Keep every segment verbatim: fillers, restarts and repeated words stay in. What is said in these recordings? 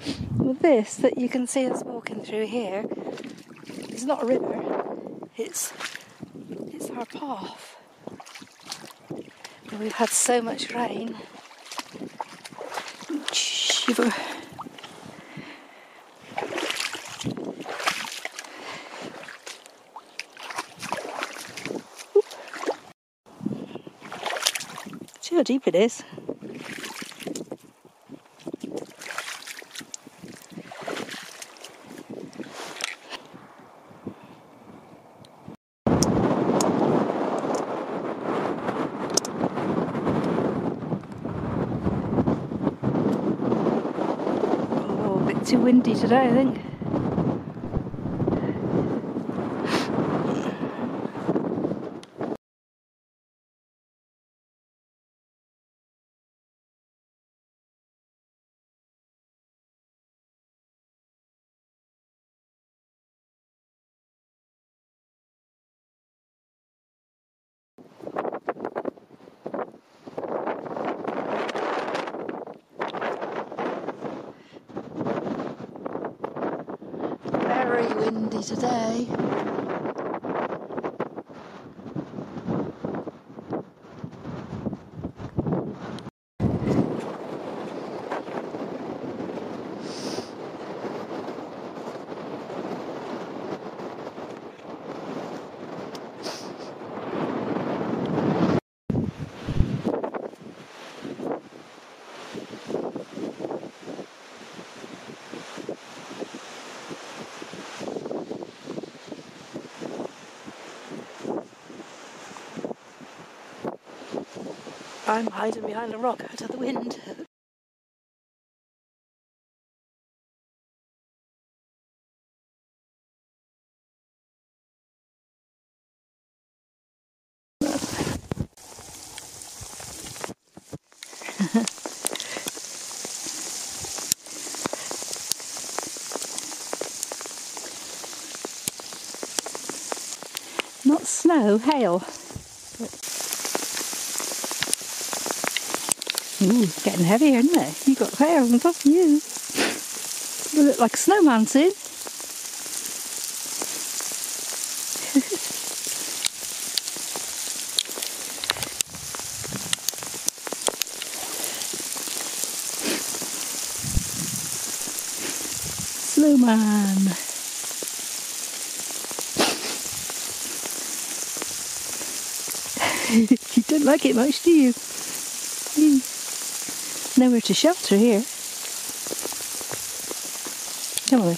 Well, this that you can see us walking through here is not a river, it's, it's our path. And we've had so much rain. Shiver. See how deep it is. Oh, a bit too windy today, I think. Very windy today. I'm hiding behind a rock out of the wind. Not snow, hail. Ooh, it's getting heavier, isn't it? You got hair on top of you. You look like a snowman soon. Snowman. You don't like it much, do you? Mm. Nowhere to shelter here. Come away.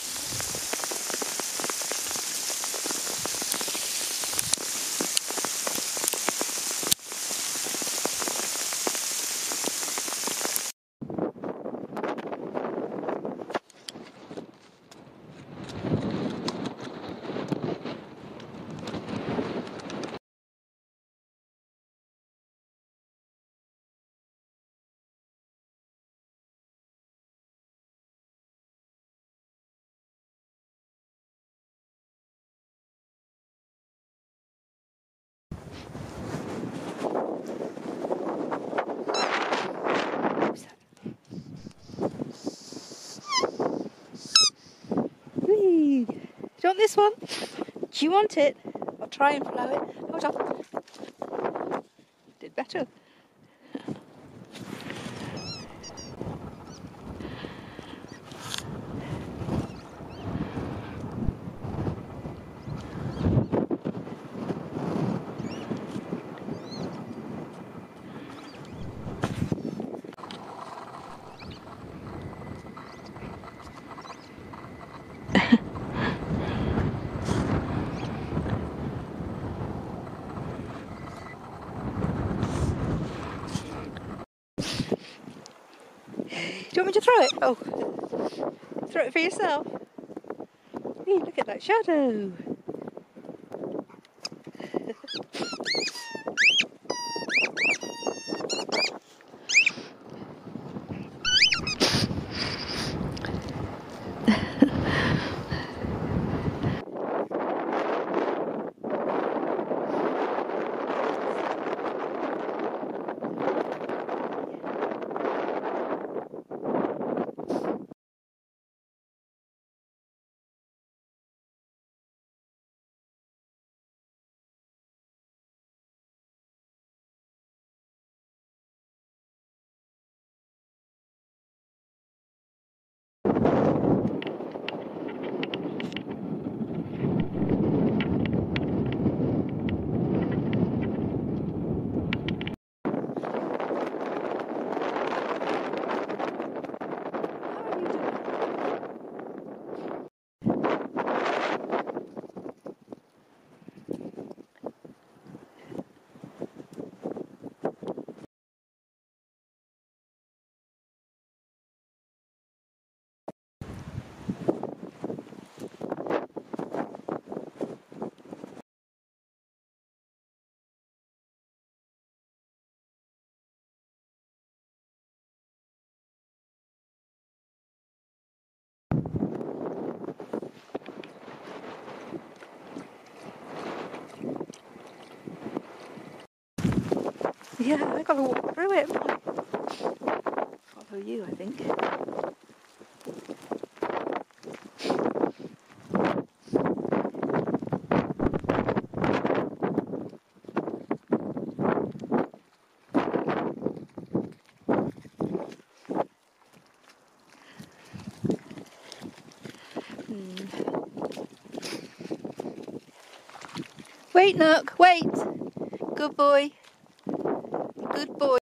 Whee! Do you want this one? Do you want it? I'll try and blow it. Hold on. Did better. Do you want me to throw it? Oh, throw it for yourself. Hey, look at that shadow. Yeah, I gotta walk through it. Follow you, I think. Wait, Nook, wait! Good boy. Good boy.